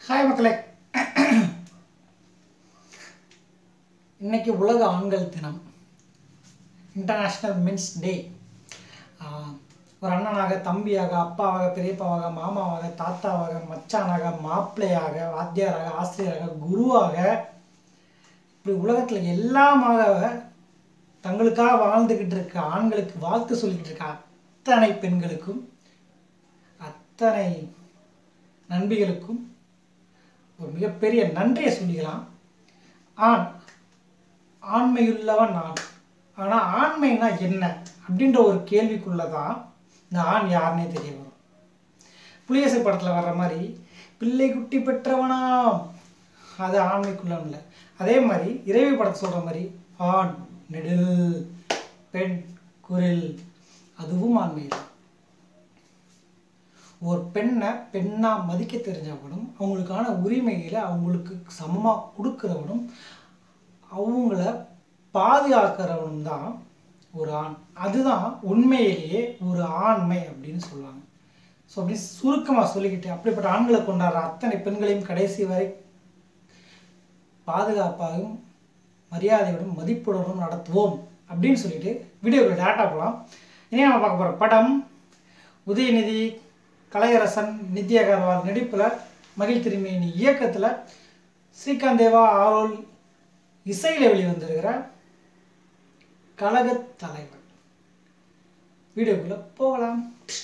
Hi மக்களே, இன்னைக்கு உலக ஆண்கள் தினம், இன்டர்நேஷ்னல் மென்ஸ் டே. ஒரு அண்ணனாக, தம்பியாக, அப்பாவாக, பெரியப்பாவாக, மாமாவாக, தாத்தாவாக, மச்சானாக, மாப்பிள்ளையாக, வாத்தியாராக, ஆசிரியராக, குருவாக, இப்படி உலகத்தில் எல்லாமாக தங்களுக்காக வாழ்ந்துக்கிட்டு இருக்க ஆண்களுக்கு வாழ்த்து சொல்லிக்கிட்டு இருக்க அத்தனை பெண்களுக்கும், அத்தனை நண்பிகளுக்கும் ஒரு மிகப்பெரிய நன்றியை சொல்லிக்கலாம். ஆண்மையுள்ளவன் நான். ஆனால் ஆண்மைனா என்ன அப்படின்ற ஒரு கேள்விக்குள்ளதான் இந்த ஆண் யாருன்னே தெரிய வரும். புலிகேசி படத்தில் வர்ற மாதிரி பிள்ளை குட்டி பெற்றவனா, அது ஆண்மைக்குள்ளவன் இல்லை. அதே மாதிரி இறைவி படத்தை சொல்கிற மாதிரி ஆண் நெடில், பெண் குரில், அதுவும் ஆண்மை தான். ஒரு பெண்ணை பெண்ணாக மதிக்க தெரிஞ்சவனும், அவங்களுக்கான உரிமைகளை அவங்களுக்கு சமமாக கொடுக்குறவனும், அவங்கள பாதுகாக்கிறவனும் தான் ஒரு ஆண். அதுதான் உண்மையிலேயே ஒரு ஆண்மை அப்படின்னு சொல்லுவாங்க. ஸோ அப்படி சுருக்கமாக சொல்லிக்கிட்டு, அப்படிப்பட்ட ஆண்களை கொண்டாடுற அத்தனை பெண்களையும் கடைசி வரை பாதுகாப்பாகவும் மரியாதையுடன் மதிப்புடனும் நடத்துவோம் அப்படின்னு சொல்லிட்டு வீடியோவில் டேட்டா போகலாம். இனி நம்ம பார்க்க போகிற படம் உதயநிதி, கலையரசன், நித்யா அகர்வால் நடிப்பில், மகிழ் திருமேனி இயக்கத்தில், ஸ்ரீகாந்த் தேவா ஆரோல் இசையில் வெளிவந்திருக்கிற கழகத் தலைவன். வீடியோக்குள்ள போகலாம்.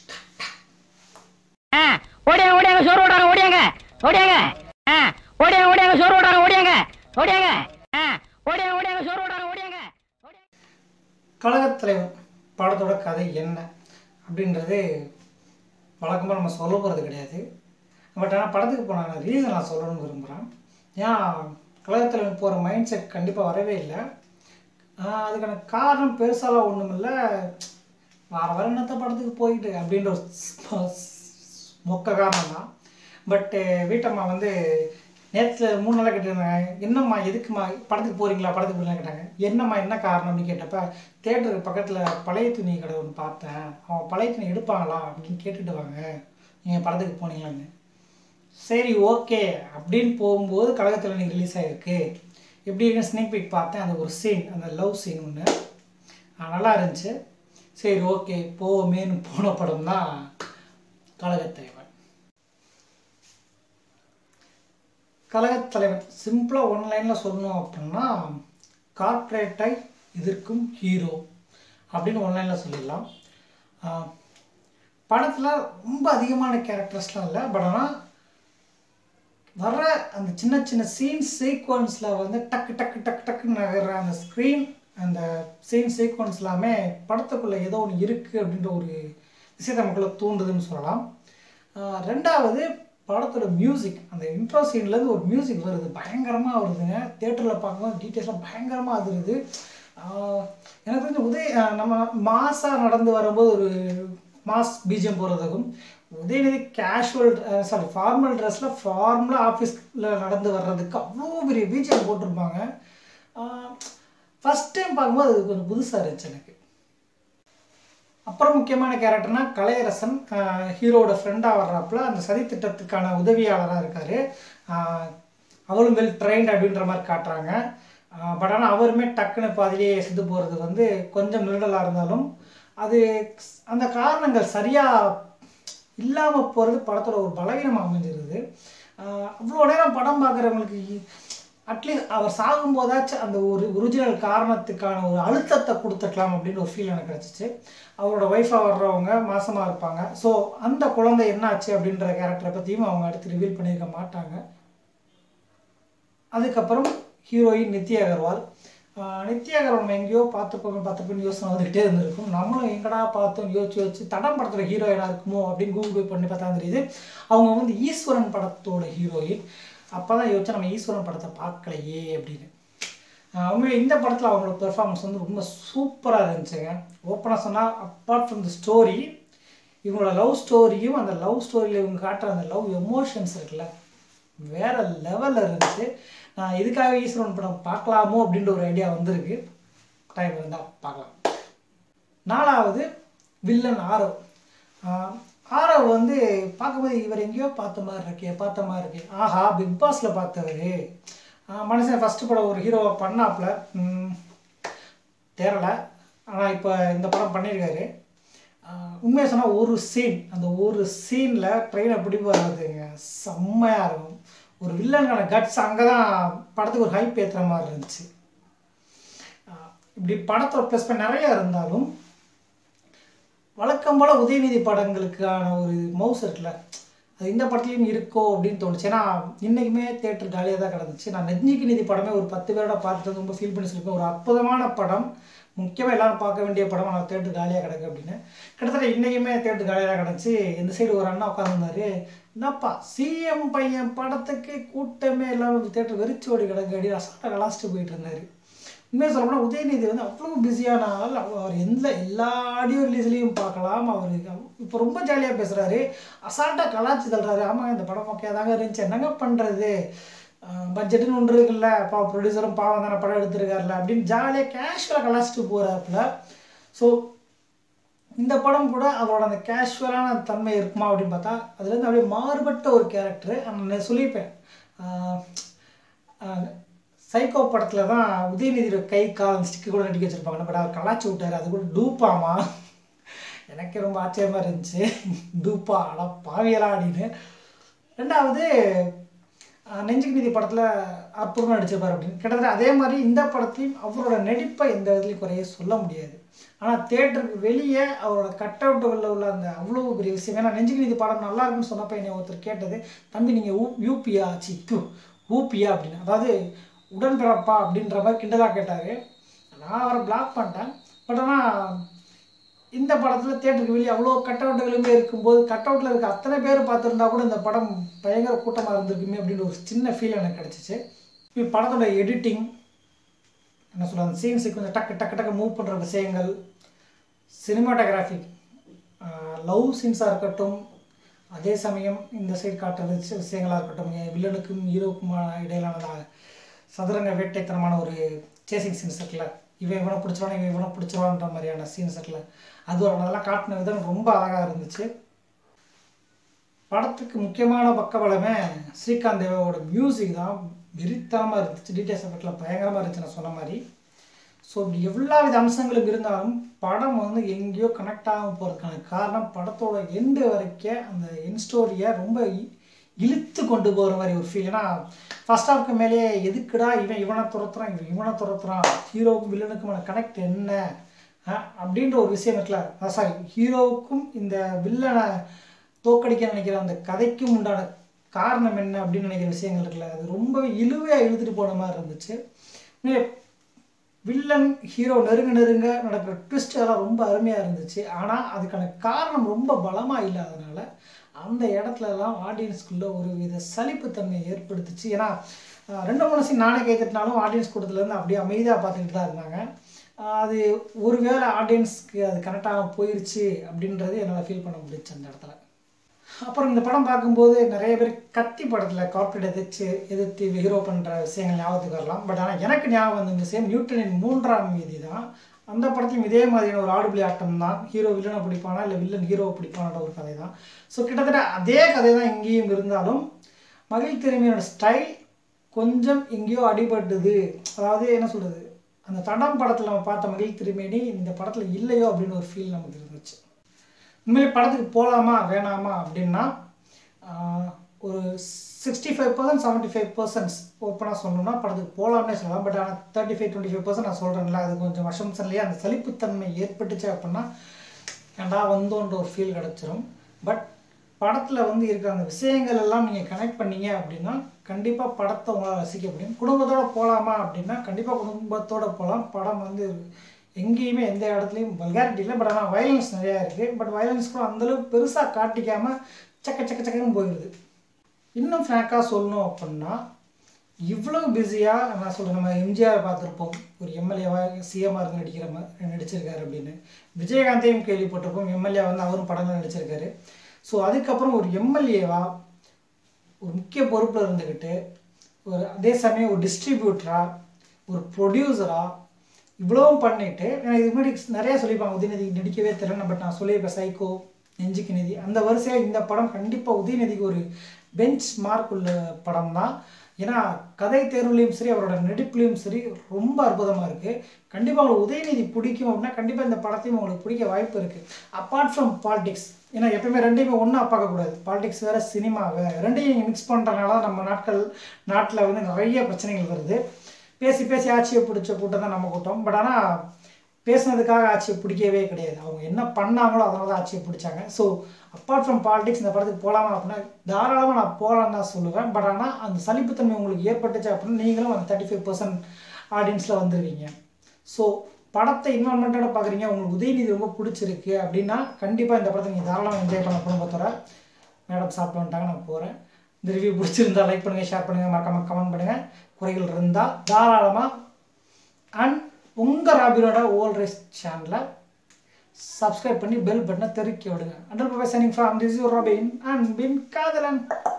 ஓடியாங்க ஓடியாங்க சோறு ஓடாங்க, ஓடியாங்க ஓடியாங்க ஓடியாங்க ஓடியாங்க சோறு ஓடாங்க, ஓடியாங்க ஓடியாங்க ஓடியாங்க ஓடியாங்க சோறு ஓடாங்க, ஓடியாங்க. கழகத் தலைவன் படத்தோட கதை என்ன அப்படின்றது வழக்கமாக நம்ம சொல்ல போகிறது கிடையாது. பட் ஆனால் படத்துக்கு போன ரீசன் நான் சொல்லணும்னு விரும்புகிறேன். ஏன் கழகத் தலைவன் போகிற மைண்ட் செட் கண்டிப்பாக வரவே இல்லை. அதுக்கான காரணம் பெருசாலாம் ஒன்றும் இல்லை. வர என்னத்த படத்துக்கு போயிட்டு அப்படின்ற ஒரு மொக்க காரணம் தான். பட்டு வீட்டம்மா வந்து நேற்று 3 நாளாக கேட்டிருந்தாங்க, என்னம்மா எதுக்குமா படத்துக்கு போகிறீங்களா, படத்துக்கு போகலாம் கேட்டாங்க. என்னம்மா என்ன காரணம் அப்படின்னு கேட்டப்ப, தேட்டருக்கு பக்கத்தில் பழைய துணி கடை ஒன்று பார்த்தேன், அவன் பழைய துணி எடுப்பாங்களா அப்படின்னு கேட்டுட்டு வாங்க, நீங்கள் படத்துக்கு போனீங்களான்னு. சரி ஓகே அப்படின்னு போகும்போது கழகத்தில் இன்னைக்கு ரிலீஸ் ஆகிருக்கு. எப்படி இருக்குன்னு ஸ்னேக் பீக் பார்த்தேன். அந்த ஒரு சீன், அந்த லவ் சீன் ஒன்று நல்லா இருந்துச்சு. சரி ஓகே போவோமேன்னு போன படம் தான் கழகத் தலைவன். கழகத் தலைவன் சிம்பிளாக ஒன்லைனில் சொல்லணும் அப்படின்னா, கார்ப்பரேட்டை எதிர்க்கும் ஹீரோ அப்படின்னு ஒன்லைனில் சொல்லிடலாம். படத்தில் ரொம்ப அதிகமான கேரக்டர்ஸ்லாம் இல்லை. பட் ஆனால் வர்ற அந்த சின்ன சின்ன சீக்வன்ஸில் வந்து டக்கு டக்கு டக்கு டக்குன்னு நகர்ற அந்த ஸ்க்ரீன், அந்த சீக்வன்ஸ் எல்லாமே படத்துக்குள்ளே ஏதோ ஒன்று இருக்குது அப்படின்ற ஒரு விஷயத்தை நமக்குள்ளே தூண்டுதுன்னு சொல்லலாம். ரெண்டாவது படத்தோட மியூசிக், அந்த இன்ட்ரோ சீன்லேருந்து ஒரு மியூசிக் வருது, பயங்கரமாக வருதுங்க. தேட்டரில் பார்க்கும்போது டீட்டெயில்ஸ்லாம் பயங்கரமாக அதிருது. எனக்கு தெரிஞ்ச நம்ம மாஸாக நடந்து வரும்போது ஒரு மாஸ் பிஜிஎம் போகிறதுக்கும், உதயநிதி ஃபார்மல் ட்ரெஸ்ஸில் ஃபார்மலாக ஆஃபீஸில் நடந்து வர்றதுக்கு அவ்வளோ பெரிய பிஜிஎம் போட்டிருப்பாங்க. ஃபஸ்ட் டைம் பார்க்கும்போது அது கொஞ்சம் புதுசாக இருந்துச்சு எனக்கு. அப்புறம் முக்கியமான கேரக்டர்னா கலையரசன், ஹீரோட ஃப்ரெண்டாக வர்றாப்புல, அந்த சதித்திட்டத்துக்கான உதவியாளராக இருக்கார். அவளும் வெல் ட்ரெயின்ட் அப்படின்ற மாதிரி காட்டுறாங்க. பட் ஆனால் அவருமே டக்குன்னு பாதிலேயே செத்து போகிறது வந்து கொஞ்சம் நிழலாக இருந்தாலும், அது அந்த காரணங்கள் சரியாக இல்லாமல் போகிறது படத்தோட ஒரு பலவீனமாக அமைஞ்சிருது. அவ்வளோ நேரம் படம் பார்க்குறவங்களுக்கு அட்லீஸ்ட் அவர் சாகும்போதாச்சும் அந்த ஒரு ஒரிஜினல் காரணத்துக்கான ஒரு அழுத்தத்தை கொடுத்துக்கலாம் அப்படின்னு ஒரு ஃபீல் எனக்கு கிடச்சிச்சு. அவரோட ஒய்ஃபாக வர்றவங்க மாசமாக இருப்பாங்க. ஸோ அந்த குழந்தை என்னாச்சு அப்படின்ற கேரக்டரை பற்றியும் அவங்க அடுத்து ரிவீல் பண்ணியிருக்க மாட்டாங்க. அதுக்கப்புறம் ஹீரோயின் நித்யா அகர்வால். நித்யா அகர்வால் நம்ம எங்கேயோ பார்த்துப்போம் யோசனை வந்துக்கிட்டே இருந்திருக்கும். நம்மளும் எங்கடா பார்த்தோம் யோசிச்சு தடம் படத்தோட ஹீரோயினாக இருக்குமோ அப்படின்னு கூகுள் பண்ணி பார்த்தா தெரியுது அவங்க வந்து ஈஸ்வரன் படத்தோட ஹீரோயின். அப்போ தான் யோசிச்சா நம்ம ஈஸ்வரன் படத்தை பார்க்கலையே அப்படின்னு. உண்மையிலே இந்த படத்தில் அவங்களோட பெர்ஃபார்மன்ஸ் வந்து ரொம்ப சூப்பராக இருந்துச்சுங்க. ஓப்பனாக சொன்னால், அப்பார்ட் ஃப்ரம் த ஸ்டோரி, இவங்களோட லவ் ஸ்டோரியும் அந்த லவ் ஸ்டோரியில் இவங்க காட்டுற அந்த லவ் எமோஷன்ஸ் இருக்குல்ல, வேறு லெவலில் இருந்துச்சு. நான் இதுக்காக ஈஸ்வரன் படம் பார்க்கலாமோ அப்படின்ற ஒரு ஐடியா வந்திருக்கு. டைம் இருந்தால் பார்க்கலாம். 4வது வில்லன் ஆரவ். ஆரவ் வந்து பார்க்கும்போது இவர் எங்கேயோ பார்த்த மாதிரி இருக்கே ஆஹா பிக் பாஸில் பார்த்தவர் மனுஷன் ஃபஸ்ட்டு படம் ஒரு ஹீரோவை பண்ணாப்புல தேரலை. ஆனால் இப்போ இந்த படம் பண்ணியிருக்காரு. உண்மையாக சொன்னால் அந்த ஒரு சீனில் ட்ரெயினை பிடிப்பு வர்றதுங்க செம்மையாக இருக்கும். ஒரு வில்லனுக்கான கட்ஸ் அங்கே தான் படத்துக்கு ஒரு ஹைப் ஏற்றுற மாதிரி இருந்துச்சு. இப்படி படத்தோட ப்ளஸ் நிறையா இருந்தாலும் வழக்கம் போல் உதயநிதி படங்களுக்கான ஒரு மவுஸ் இருக்குல்ல, அது இந்த படத்துலையும் இருக்கோ அப்படின்னு தோணுச்சு. ஏன்னா இன்றைக்குமே தேட்டர் காலியாக தான் கிடந்துச்சு. நான் நெஞ்சுக்கு நிதி படமே ஒரு 10 பேரோட பார்த்துட்டு ரொம்ப ஃபீல் பண்ணி சொல்லியிருப்பேன். ஒரு அற்புதமான படம், முக்கியமாக எல்லோரும் பார்க்க வேண்டிய படம். ஆனால் தேட்டர் காலியாக கிடக்கு அப்படின்னு கிட்டத்தட்ட இன்றைக்குமே தேட்டர் காலியாக தான் கிடச்சி. இந்த சைடு ஒரு அண்ணா உட்காந்துருந்தாரு, என்னப்பா சிஎம் பையன் படத்துக்கு கூட்டமே எல்லாம் தேட்டர் வெறிச்சு ஓடி கிடக்கு அப்படின்னு அசால்ட்டாக கலாச்சிட்டு போயிட்டு இருந்தார். உண்மையாக சொல்லப்போனால் உதயநிதி வந்து அவ்வளோ பிஸியான ஆள். அவர் எல்லா ஆடியோ ரிலீஸ்லேயும் பார்க்கலாம். அவர் இப்போ ரொம்ப ஜாலியாக பேசுகிறாரு, அசால்ட்டாக கலாச்சி தள்ளுறாரு. ஆமாங்க இந்த படம் ஓகே தாங்க இருந்துச்சு, என்னங்க பண்ணுறது, பட்ஜெட்டுன்னு ஒன்று இருக்குல்ல, ப்ரொடியூசரும் பாவம் தானே படம் எடுத்துருக்காருல அப்படின்னு ஜாலியாக கேஷுவலாக கலாச்சிட்டு போகிறாப்புல. ஸோ இந்த படம் கூட அவரோட அந்த கேஷுவலான தன்மை இருக்குமா அப்படின்னு பார்த்தா அதுலேருந்து அப்படியே மாறுபட்ட ஒரு கேரக்டர். நான் சொல்லியிருப்பேன், சைக்கோ படத்தில் தான் உதயநிதியோட கை கால் ஸ்டிக்கு கூட நடிக்க வச்சுருப்பாங்க. பட் அவர் கலாச்சி விட்டார், அது கூட டூப்பாமா. எனக்கே ரொம்ப ஆச்சரியமாக இருந்துச்சு, டூப்பா அடா பாவியலா அப்படின்னு. ரெண்டாவது நெஞ்சுக்கு நிதி படத்தில் அற்புதமாக நடிச்சிருப்பார் அப்படின்னு. கிட்டத்தட்ட அதே மாதிரி இந்த படத்தையும் அவரோட நடிப்பை எந்த விதத்துலையும் குறைய சொல்ல முடியாது. ஆனால் தேட்டருக்கு வெளியே அவரோட கட் அவுட்டுகளில் உள்ள அந்த அவ்வளோ பெரிய விஷயம். ஏன்னா நெஞ்சுக்கு நிதி படம் நல்லா இருக்குன்னு சொன்னப்போ என்னை ஒருத்தர் கேட்டது, தம்பி நீங்கள் யூபியா ஊபியா அப்படின்னு, அதாவது உடன்பிறப்பா அப்படின்ற மாதிரி கிண்டலாக கேட்டார். நான் அவரை பிளாக் பண்ணிட்டேன். பட் ஆனால் இந்த படத்தில் தேட்டருக்கு வெளியே அவ்வளோ கட் அவுட்டுகளுமே இருக்கும்போது கட் அவுட்டில் இருக்க அத்தனை பேர் பார்த்துருந்தா கூட இந்த படம் பயங்கர கூட்டமாக இருந்திருக்குமே அப்படின்னு ஒரு சின்ன ஃபீல் எனக்கு கிடச்சிச்சு. இப்போ படத்தோட எடிட்டிங் என்ன சொல்ல, அந்த சீன் சீக்வன்ஸ் டக்கு மூவ் பண்ணுற விஷயங்கள், சினிமாட்டோகிராஃபி, லவ் சீன்ஸாக இருக்கட்டும், அதே சமயம் இந்த சைடு காட்டுற விஷயங்களாக இருக்கட்டும், வில்லனுக்கும் ஹீரோக்குமான இடையிலான சதுரங்க வேட்டைத்தனமான ஒரு சேசிங் சீன்ஸ் இருக்குல்ல, இவனை பிடிச்சிருவான்ற மாதிரியான சீன்ஸ் இருக்குல்ல, அதெல்லாம் காட்டின விதம் ரொம்ப அழகாக இருந்துச்சு. படத்துக்கு முக்கியமான பக்கபலமே ஸ்ரீகாந்த் தேவாவோட மியூசிக் தான். வெறித்தனமாக இருந்துச்சு, டீட்டெயில்ஸ் எஃபெக்டில் பயங்கரமாக இருந்துச்சு நான் சொன்ன மாதிரி. ஸோ இப்படி எல்லா வித அம்சங்களும் இருந்தாலும் படம் வந்து எங்கேயோ கனெக்ட் ஆகாமல் போகிறதுக்கான காரணம் படத்தோட எண்டு வரைக்கும் அந்த என் ஸ்டோரியை ரொம்ப இழுத்து கொண்டு போகிற மாதிரி ஒரு ஃபீல். ஏன்னா ஃபர்ஸ்ட் ஹாஃப்க்கு மேலேயே எதுக்குடா இவனை துரத்துறான் ஹீரோவுக்கும் வில்லனுக்குமான கனெக்ட் என்ன அப்படின்ற ஒரு விஷயம் இருக்குல்ல, சாரி ஹீரோவுக்கும் இந்த வில்லனை தோக்கடிக்க நினைக்கிற அந்த கதைக்கும் உண்டான காரணம் என்ன அப்படின்னு நினைக்கிற விஷயங்கள் இருக்குல்ல, அது ரொம்பவே இழுவையாக இழுத்துட்டு போன மாதிரி இருந்துச்சு. வில்லன் ஹீரோ நெருங்க நடக்கிற ட்விஸ்ட் அதெல்லாம் ரொம்ப அருமையாக இருந்துச்சு. ஆனால் அதுக்கான காரணம் ரொம்ப பலமாக இல்லாதனால அந்த இடத்துலலாம் ஆடியன்ஸ்குள்ளே ஒரு வித சலிப்புத்தன்மை ஏற்படுத்துச்சு. ஏன்னா 2-3 சீன் நானே கைத்தட்டினாலும் ஆடியன்ஸ் கூட்டத்துலேருந்து அப்படியே அமைதியாக பார்த்துக்கிட்டு தான் இருந்தாங்க. அது ஒருவேளை ஆடியன்ஸ்க்கு அது கரெக்டாக போயிடுச்சு அப்படின்றது என்னால் ஃபீல் பண்ண முடிச்சு அந்த இடத்துல. அப்புறம் இந்த படம் பார்க்கும்போது நிறைய பேர் கத்தி படத்தில் கார்ப்பரேட் எதிர்த்து ஹீரோ பண்ணுற விஷயங்கள் ஞாபகத்துக்கு வரலாம். பட் ஆனால் எனக்கு ஞாபகம் வந்த விஷயம் நியூட்டனின் 3ஆம் விதி தான். அந்த படத்தையும் இதே மாதிரியான ஒரு ஆடுபுலி ஆட்டம் தான். ஹீரோ வில்லனை பிடிப்பானா இல்லை வில்லன் ஹீரோவை பிடிப்பான ஒரு கதை தான். ஸோ கிட்டத்தட்ட அதே கதை தான் இங்கேயும் இருந்தாலும் மகிழ் திருமேனியோட ஸ்டைல் கொஞ்சம் எங்கேயோ அடிபட்டுது. அதாவது என்ன சொல்கிறது, அந்த தடம் படத்தில் நம்ம பார்த்த மகிழ் திருமேனி இந்த படத்தில் இல்லையோ அப்படின்னு ஒரு ஃபீல் நமக்கு இருந்துச்சு. உண்மையிலே படத்துக்கு போகலாமா வேணாமா அப்படின்னா ஒரு 65% 75% ஓப்பனாக சொல்லணும்னா படத்துக்கு போகலாம்னே சொல்லலாம். பட் ஆனால் 35-25% நான் சொல்கிறேன்ல, அது கொஞ்சம் வருஷம்லேயே அந்த சலிப்புத்தன்மை ஏற்பட்டுச்சு அப்படின்னா ஏண்டா வந்தோன்ற ஒரு ஃபீல் கிடச்சிரும். பட் படத்தில் வந்து இருக்கிற அந்த விஷயங்கள் எல்லாம் நீங்கள் கனெக்ட் பண்ணீங்க அப்படின்னா கண்டிப்பாக படத்தை உங்களால் ரசிக்க முடியும். குடும்பத்தோடு போகலாமா அப்படின்னா கண்டிப்பாக குடும்பத்தோடு போகலாம். படம் வந்து எங்கேயுமே எந்த இடத்துலையும் வல்காரிட்டி இல்லை. பட் ஆனால் வயலன்ஸ் நிறையா இருக்குது. பட் வயலன்ஸ் கூட அந்தளவுக்கு பெருசாக காட்டிக்காமல் சக்கன்னு போயிடுது. இன்னும் ஃப்ராங்காக சொல்லணும் அப்படின்னா இவ்வளோ பிஸியாக நான் சொல்கிறேன், நம்ம எம்ஜிஆர் பார்த்துருப்போம் ஒரு எம்எல்ஏவாக சிஎம்மாக இருந்து நடிச்சிருக்காரு அப்படின்னு. விஜயகாந்தையும் கேள்விப்பட்டிருப்போம், எம்எல்ஏ வந்து அவரும் படங்கள் நடிச்சிருக்காரு. ஸோ அதுக்கப்புறம் ஒரு எம்எல்ஏவாக ஒரு முக்கிய பொறுப்பில் இருந்துக்கிட்டு ஒரு அதே சமயம் ஒரு டிஸ்ட்ரிபியூட்டராக ஒரு ப்ரொடியூசராக இவ்வளவும் பண்ணிவிட்டு, எனக்கு இதுக்கு முன்னாடி நிறையா சொல்லியிருப்பாங்க உதயநிதி நடிக்கவே தெரியல. பட் நான் சொல்லியிருப்பேன் சைக்கோ, நெஞ்சுக்கு நிதி, அந்த வரிசையில் இந்த படம் கண்டிப்பாக உதயநிதிக்கு ஒரு பெஞ்ச் மார்க் உள்ள படம் தான். ஏன்னா கதை தேர்வுலையும் சரி அவரோட நடிப்புலையும் சரி ரொம்ப அற்புதமாக இருக்குது. கண்டிப்பாக உங்களுக்கு உதயநிதி பிடிக்கும் அப்படின்னா கண்டிப்பாக இந்த படத்தையும் உங்களுக்கு பிடிக்க வாய்ப்பு இருக்குது. அப்பார்ட் ஃப்ரம் பாலிடிக்ஸ், ஏன்னா எப்பயுமே ரெண்டையுமே ஒன்றா பார்க்கக்கூடாது. பாலிடிக்ஸ் வேறு, சினிமா வேறு, ரெண்டையும் நீங்கள் மிக்ஸ் பண்ணுறதுனால நம்ம நாட்டில் வந்து நிறைய பிரச்சனைகள் வருது. பேசி பேசி ஆட்சியை பிடிச்ச கூட்டம் தான் நம்ம கூட்டம். பட் ஆனால் பேசுனதுக்காக ஆட்சியை பிடிக்கவே கிடையாது. அவங்க என்ன பண்ணாங்களோ அதனால தான் ஆட்சியை பிடிச்சாங்க. ஸோ அப்பார்ட் ஃப்ரம் பாலிடிக்ஸ் இந்த படத்துக்கு போகலாமா அப்படின்னா தாராளமாக நான் போகலான்னு தான் சொல்லுவேன். பட் ஆனால் அந்த சலிப்புத்தன்மை உங்களுக்கு ஏற்பட்டுச்சு அப்படின்னா நீங்களும் அந்த 35% ஆடியன்ஸில் வந்துடுவீங்க. ஸோ படத்தை இன்வால்மெண்ட்டோட பார்க்குறீங்க, உங்களுக்கு உதயநிதி ரொம்ப பிடிச்சிருக்கு அப்படின்னா கண்டிப்பாக இந்த படத்தை நீங்கள் தாராளமாக என்ஜாய் பண்ண குடும்பத்தோட. மேடம் சாப்பிட்டு வந்துட்டாங்க, நான் போகிறேன். இந்த ரிவ்யூ பிடிச்சிருந்தா லைக் பண்ணுங்கள், ஷேர் பண்ணுங்கள், மறக்காமல் கமெண்ட் பண்ணுங்கள். குறைகள் இருந்தால் தாராளமாக. அண்ட் உங்கள் ராபினோட ஓல்ட் ரேஸ் சேனலை சப்ஸ்கிரைப் பண்ணி பெல் பட்டனை தெருக்கி விடுங்க. Under profile signing from this your Robin and பின் காதலன்.